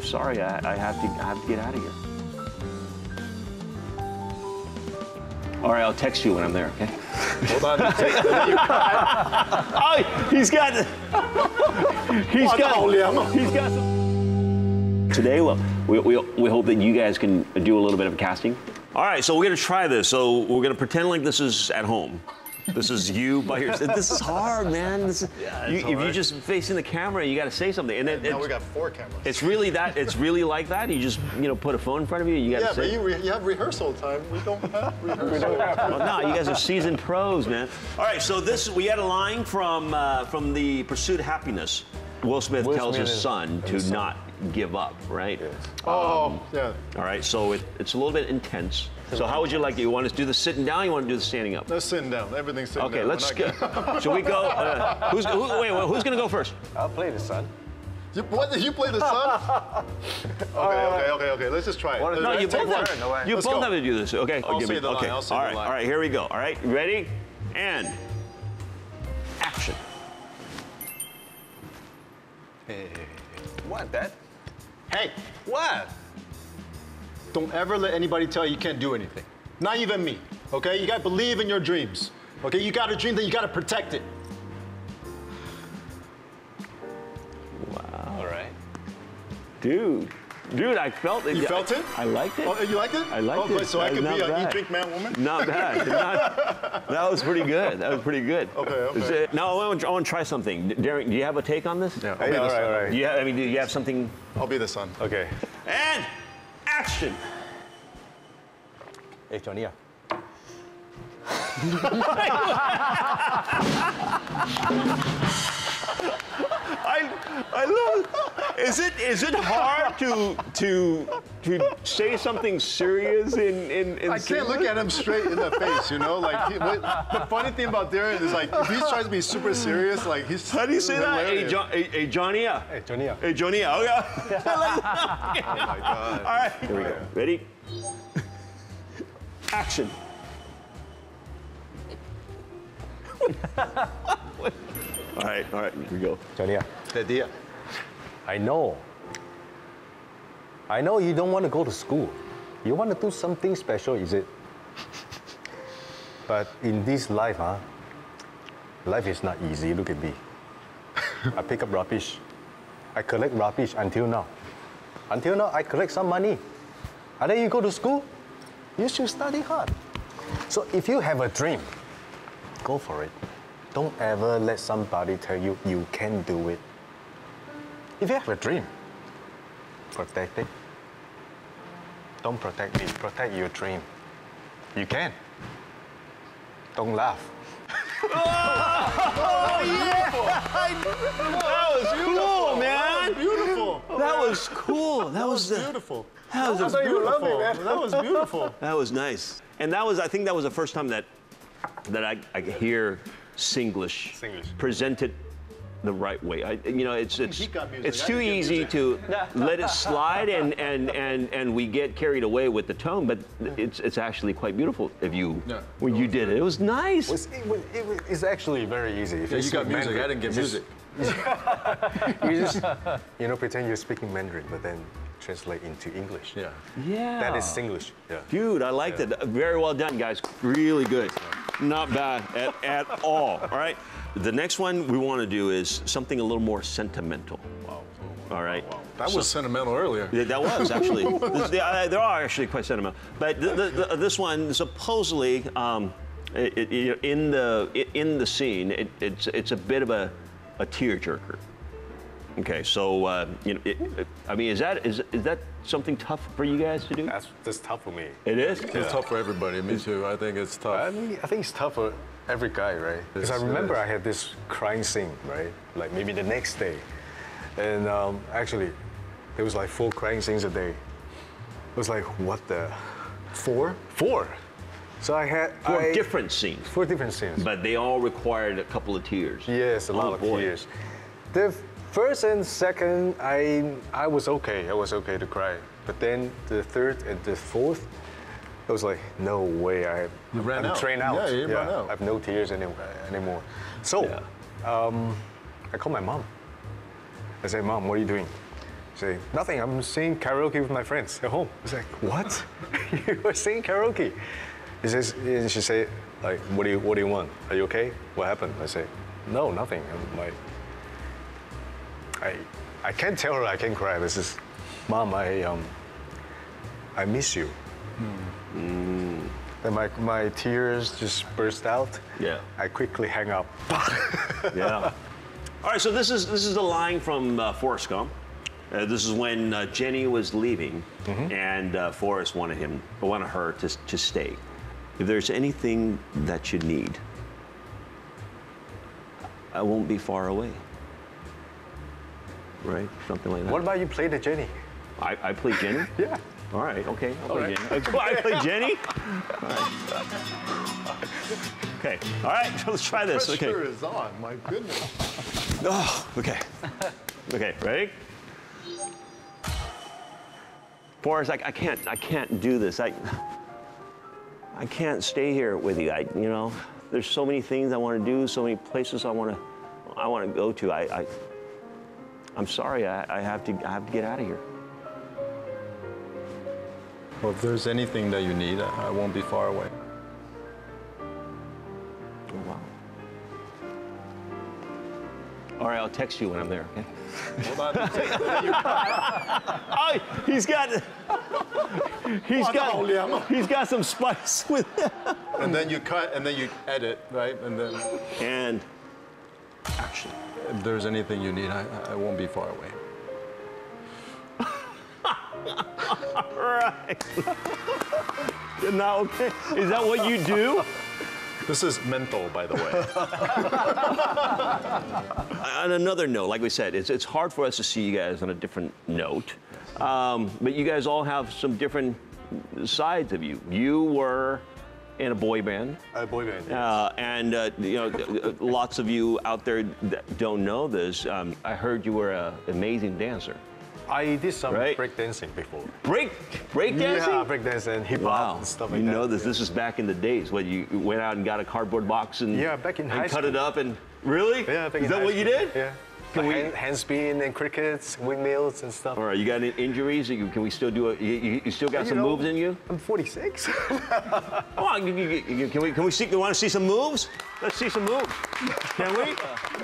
sorry. I have to get out of here. All right, I'll text you when I'm there, okay? Hold on. Oh, he's got some. Today, well, we hope that you guys can do a little bit of casting. All right, so we're gonna try this. So we're gonna pretend like this is at home. This is you by yourself. This is hard, man. This is, if you're just facing the camera, you got to say something. And now we got 4 cameras. It's really that. It's really like that. You just put a phone in front of you. You got to say. Yeah, but you have rehearsal time. We don't have rehearsal. Well, no, you guys are seasoned pros, man. All right, so we had a line from the Pursuit of Happyness. Will Smith tells his son to not give up, right? Yes. Oh, yeah. All right, so it's a little bit intense. So how would you like it? You want to do the sitting down? Or you want to do the standing up? Let's sitting down. Everything's sitting down. Okay, let's go. Should we go? Who's going to go first? I'll play the son. What? You play the son? Okay. Let's just try it. No, you both have to do this. Okay. I'll say the line. I'll say the line. All right, here we go. All right, ready? And action. Hey. What, Dad? Hey, What? don't ever let anybody tell you can't do anything. Not even me, okay? You gotta believe in your dreams, okay? You got a dream, then you gotta protect it. Wow. All right. Dude, I felt it. You felt it? I liked it. Oh, you liked it? I liked it. So I could be a eat, drink, man, woman? Not bad. That was pretty good. Okay. Now I want to try something. Darren, do you have a take on this? Yeah. Hey, all right. Do you have something? I'll be the son. Okay. And action. Hey, Johnny. I love it. Is it hard to say something serious in I can't look at him straight in the face, you know? Like, the funny thing about Darren is, like, if he tries to be super serious, like, he's How do you say that? Hey, Johnny. Hey, Johnny. Hey, Johnny. Oh, yeah. Oh, my God. All right. Here we go. Ready? Action. All right, here we go. Johnny. Idea. I know you don't want to go to school. You want to do something special, is it? But in this life, life is not easy. Look at me. I pick up rubbish. I collect rubbish until now. Until now, I collect some money. And then you go to school, you should study hard. So if you have a dream, go for it. Don't ever let somebody tell you you can't do it. If you have a dream, protect it. Don't protect it, protect your dream. You can. Don't laugh. Oh, yeah! That was cool, man. Beautiful. That was cool. That was beautiful. That was Beautiful. That was beautiful. That was nice. And I think that was the first time that I hear Singlish presented the right way. It's too easy to let it slide and we get carried away with the tone, but it's actually quite beautiful when you did it. It was nice. It's actually very easy. If you got music, I didn't get music. You just, pretend you're speaking Mandarin, but then translate into English. Yeah. That is Singlish. Yeah. Dude, I liked it. Very well done, guys. Really good. Not bad at all. All right. The next one we want to do is something a little more sentimental. Wow. All right. Wow. That was sentimental earlier. That was actually. They are actually quite sentimental. But this one supposedly, in the scene, it's a bit of a tearjerker. Okay, so is that something tough for you guys to do? That's tough for me. It is. It's tough for everybody. Me too. I think it's tough. I think it's tough for every guy, right? Because I remember I had this crying scene, right? Like maybe the next day, and actually, there was like 4 crying scenes a day. It was like, what the? 4? 4. So I had 4 different scenes. 4 different scenes. But they all required a couple of tears. Yes, a lot of tears. The first and second, I was okay. I was okay to cry. But then the third and the fourth, I was like, no way. I'm trained out. Yeah, you ran out. I have no tears anymore. So I called my mom. I said, Mom, what are you doing? Say, nothing, I'm singing karaoke with my friends at home. I was like, what? You were singing karaoke? She say, like, what do you want? Are you okay? What happened? I say, no, nothing. I'm like, I can't tell her I can cry. This is, Mom, I miss you. And my tears just burst out. Yeah. I quickly hang up. Yeah. All right, so this is the line from Forrest Gump. This is when Jenny was leaving, and Forrest wanted her to stay. If there's anything that you need, I won't be far away. Right? Something like that. What about you play the Jenny? I play Jenny? Yeah. All right, okay. I'll play Jenny. I play Jenny? All right. Okay, all right, let's try this. The pressure is on, my goodness. Oh, okay. Okay, ready? Forrest, I can't do this. I can't stay here with you. You know, there's so many things I want to do, so many places I want to go to. I'm sorry. I have to get out of here. Well, if there's anything that you need, I won't be far away. Oh, wow. All right, I'll text you when I'm there, okay? Hold on. Oh, he's got some spice with it. And then you cut, and then you edit, right? And action. If there's anything you need, I won't be far away. All right. Now, okay. Is that what you do? This is mental, by the way. On another note, like we said, it's hard for us to see you guys on a different note. But you guys all have some different sides of you. You were in a boy band. A boy band, yes. And you know, lots of you out there that don't know this, I heard you were an amazing dancer. I did some break dancing before. Break dancing? Yeah, break dancing and hip hop and stuff like that. You know this. Yeah. This is back in the days when you went out and got a cardboard box and back in high school. Cut it up and really? Yeah, back in high school. Is that what you did? Yeah. Hand spin and crickets, windmills and stuff. All right, you got any injuries? Can we still do it? You still got some moves in you? I'm 46. Come on, can we see? You want to see some moves? Let's see some moves. Can we?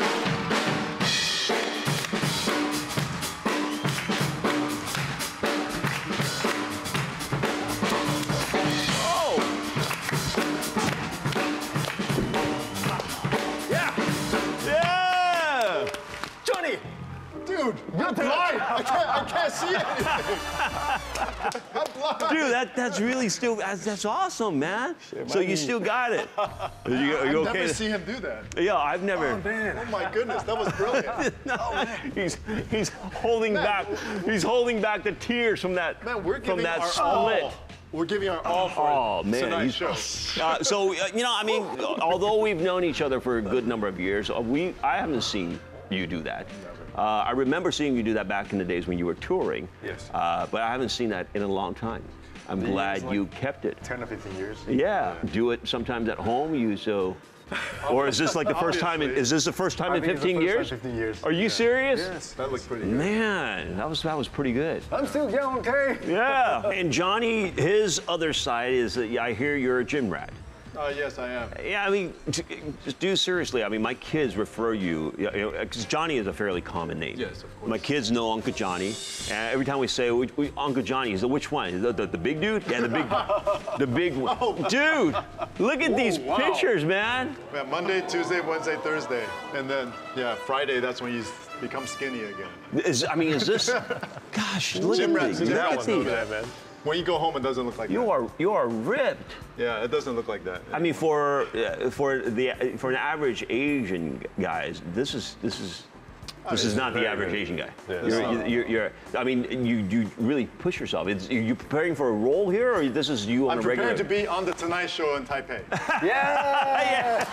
Dude, you're blind. I can't see anything. I'm blind. Dude, that's really still, that's awesome, man. So you still got it. Are you I've okay? never seen him do that. Yeah, I've never. Oh, man. Oh, my goodness. That was brilliant. He's holding back. He's holding back the tears from that. Man, we're giving from that our split. all. We're giving our all for Tonight Show. So, you know, I mean, although we've known each other for a good number of years, I haven't seen you do that. I remember seeing you do that back in the days when you were touring. Yes. But I haven't seen that in a long time. I'm glad you kept it. 10 or 15 years. Yeah. Do it sometimes at home. Or is this like the first time? Is this the first time in 15 years? 15 years. Are you serious? Yes. That looked pretty good. Man, that was pretty good. I'm still young, okay? Yeah. And Johnny, his other side is that I hear you're a gym rat. Yes, I am. Yeah, I mean, just do seriously. I mean, my kids refer you, because Johnny is a fairly common name. Yes, of course. My kids know Uncle Johnny. And every time we say Uncle Johnny, he's like, which one? The big dude? Yeah, the big one. Oh. Dude, look at these pictures, man. Yeah, Monday, Tuesday, Wednesday, Thursday. And then, Friday, that's when you become skinny again. Is this, gosh, look Gym at rats, these. gym Look at rats know these. that, man. When you go home, it doesn't look like that. You are ripped. Yeah, it doesn't look like that. I mean, for an average Asian guys, this is not the average Asian guy. Yeah. I mean, you really push yourself. Are you preparing for a role here, or this is you on a regular? I'm prepared to be on the Tonight Show in Taipei. Yeah.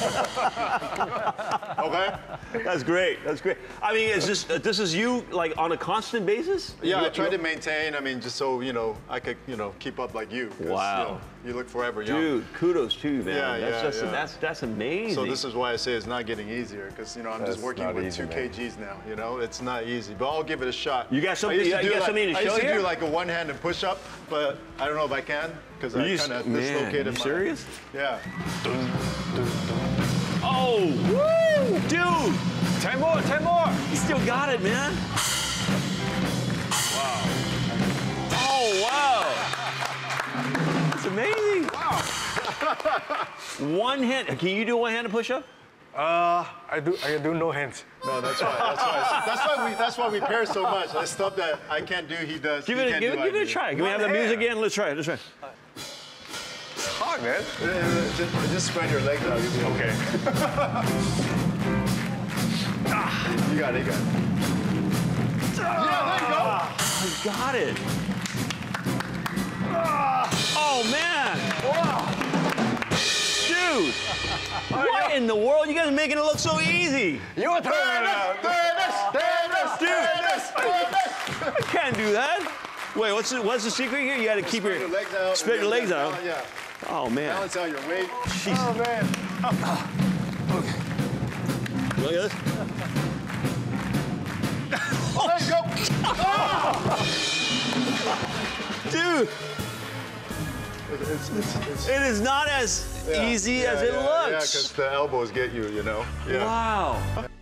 Okay. That's great. That's great. I mean, this is you like on a constant basis? Yeah, I try to maintain. I mean, just so I could keep up like you. Wow. You look forever young. Dude, kudos to you, man. Yeah, that's amazing. So this is why I say it's not getting easier, because I'm just working with 2 kg kgs now, you know? It's not easy, but I'll give it a shot. You got something, something to show here? I used to do like a one-handed push-up, but I don't know if I can, because I kind of dislocated my... You serious? Yeah. Oh, woo! Dude! 10 more, 10 more! You still got it, man. Wow. Oh, wow. It's amazing. Wow. One hand, can you do a one-handed push-up? I do no hands. No, that's right. That's why we pair so much. That stuff that I can't do, he does. Give it a try. Can we have the music again? Let's try it. Let's try it. It's hard, man. Just spread your legs out. Okay. You got it. Yeah, there you go. You got it. Oh, man. Wow. Dude. What in the world? You guys are making it look so easy. Your turn. I can't do that. Wait, what's the secret here? You got to keep your legs out. spread your legs out. Yeah. Oh man. Balance out your weight. Jeez. Oh man. Okay. Look at this. Oh, there you go. Dude. It is not as easy as it looks. Yeah, because the elbows get you, you know. Yeah. Wow.